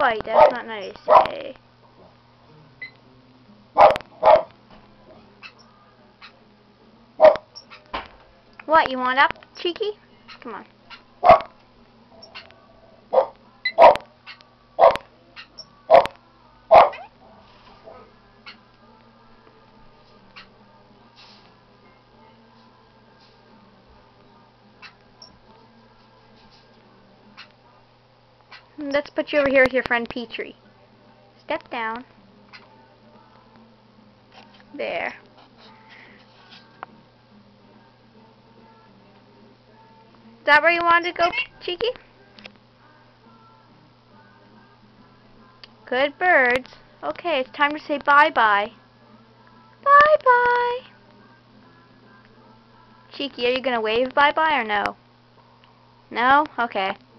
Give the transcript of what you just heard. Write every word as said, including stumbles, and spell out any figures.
bite. That's not nice. Hey. What, you want up, Cheeky? Come on. Let's put you over here with your friend Petrie. Step down. There. Is that where you wanted to go, Cheeky? Good birds. Okay, it's time to say bye-bye. Bye-bye. Cheeky, are you going to wave bye-bye or no? No? Okay.